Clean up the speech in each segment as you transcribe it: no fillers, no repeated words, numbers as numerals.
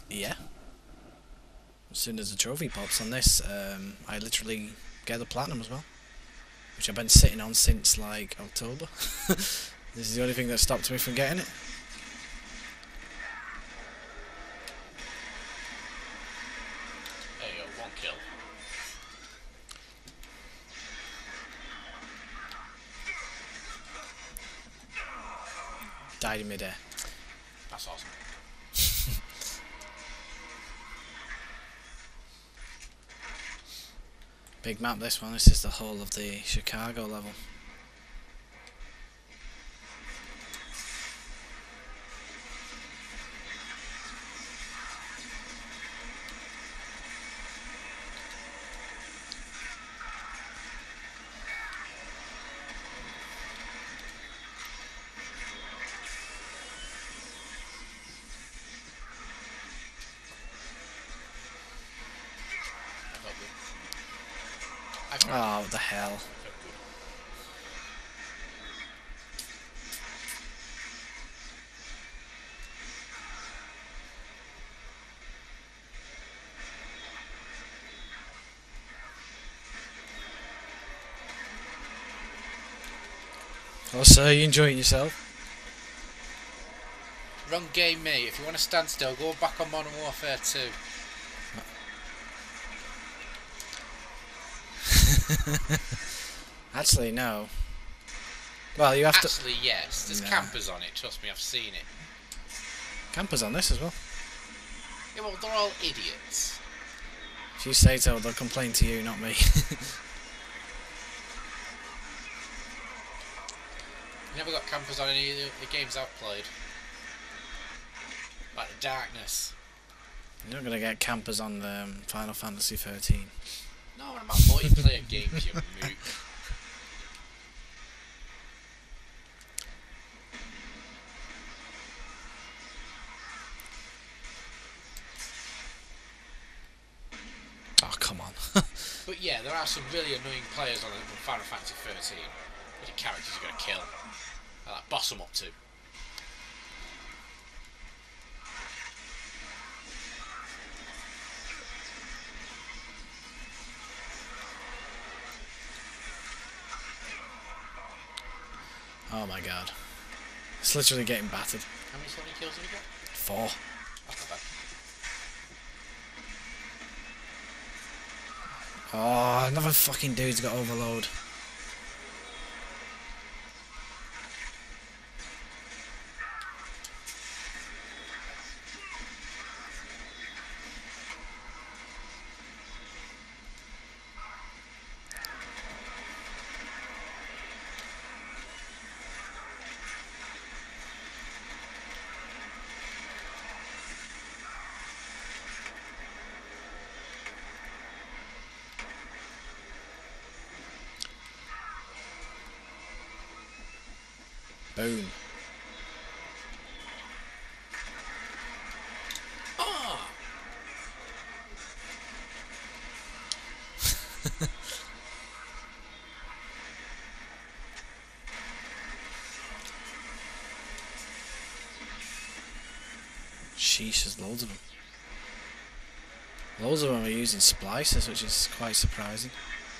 Yeah. As soon as the trophy pops on this, I literally get the platinum as well, which I've been sitting on since like October. This is the only thing that stopped me from getting it. There you go, 1 kill. Died in midair. That's awesome. Big map this one. This is the whole of the Chicago level. Oh, what the hell. Oh, sir, you enjoying yourself? Wrong game, mate. If you want to stand still, go back on Modern Warfare 2. Actually, no. Well, you have Actually, yes. There's campers on it. Trust me, I've seen it. Campers on this as well. Yeah, well, they're all idiots. If you say so, they'll complain to you, not me. Never got campers on any of the games I've played. Like the Darkness. You're not gonna get campers on the Final Fantasy 13. No, I'm about multiplayer games, you mook. Oh, come on. But yeah, there are some really annoying players on Final Fantasy 13. With the characters you're going to kill. I like boss them up to. Oh my god. It's literally getting battered. How many Sonic kills have you got? 4. That's not bad. Oh, another fucking dude's got overload. Boom. Oh! Sheesh, there's loads of them. Loads of them are using splicers, which is quite surprising.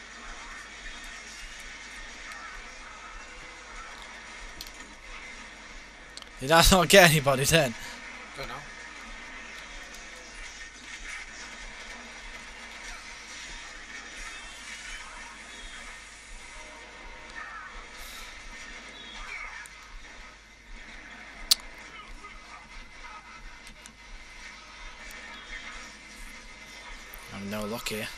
Did I not get anybody then? Don't know. I'm no luck here.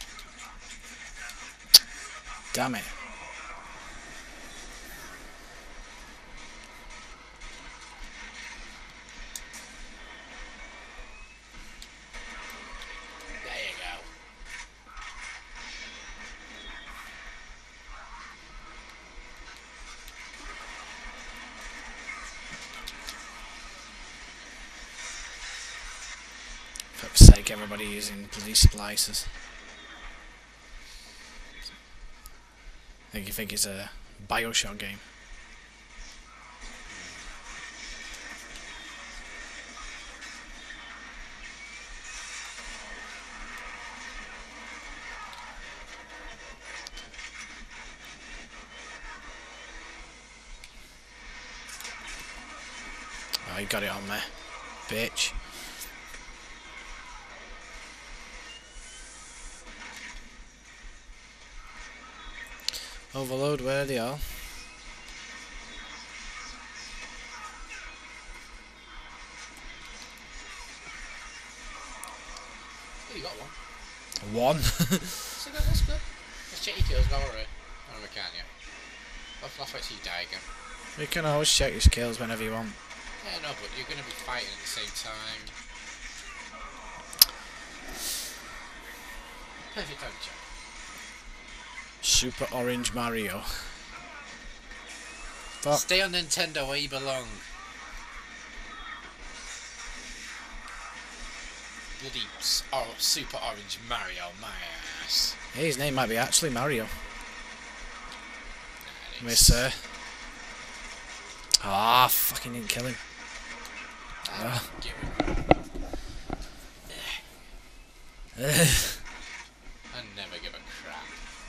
Damn it. like everybody using bloody splicers. You think it's a Bioshock game. Oh, you got it on me, bitch. Overload, where are they all? Oh, you got one. One? That's good, that's good. Let's check your kills while we're here. Oh, we can, yeah. I'll wait till you die again. You can always check your skills whenever you want. Yeah, no, but you're going to be fighting at the same time. Perfect time to check. Super Orange Mario. Fuck. Stay on Nintendo where you belong. Bloody Super Orange Mario, my ass. Hey, his name might be actually Mario. Nah, Miss Ah, fucking didn't kill him. Get rid. I never give a crap.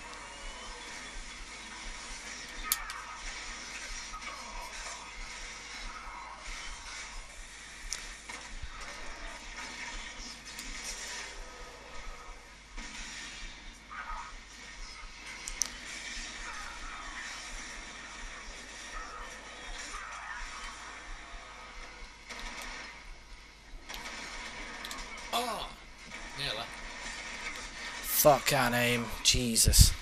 Oh! Nearly. Fuck, can't aim. Jesus.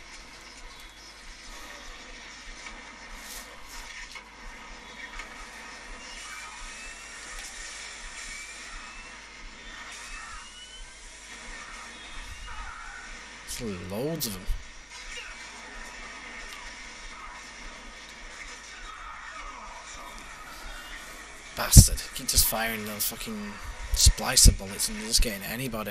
There's loads of them. Bastard. Keep just firing those fucking splicer bullets and they're just getting anybody.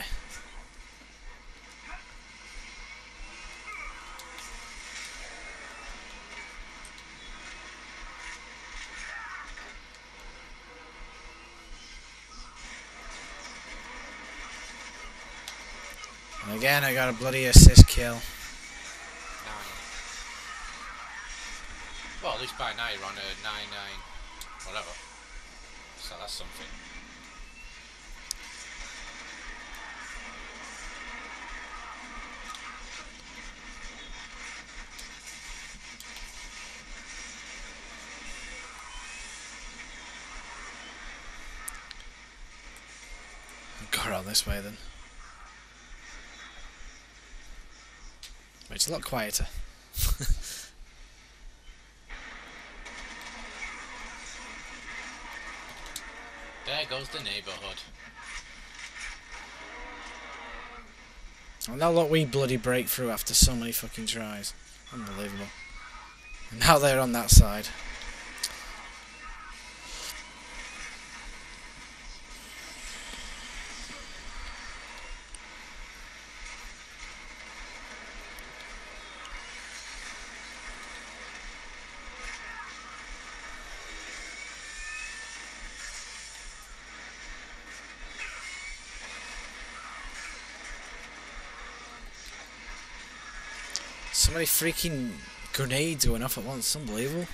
And again, I got a bloody assist kill. 9. Well, at least by now you're on a 9-9, whatever. So that's something. Go around this way then. It's a lot quieter. There goes the neighbourhood. And now look, we bloody break through after so many fucking tries. Unbelievable. And now they're on that side. So many freaking grenades going off at once, it's unbelievable.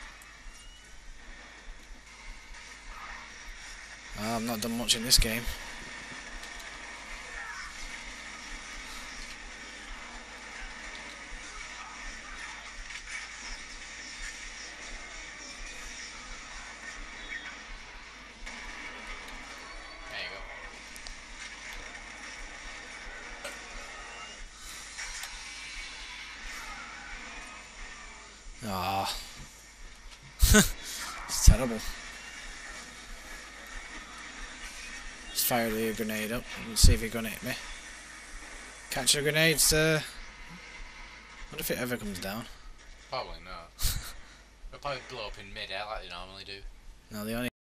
I've not done much in this game. There you go. Ah, it's terrible. Just fire the grenade up and see if you're gonna hit me. Catch the grenade, sir. What if it ever comes down? Probably not. They'll probably blow up in mid-air like they normally do. No, they only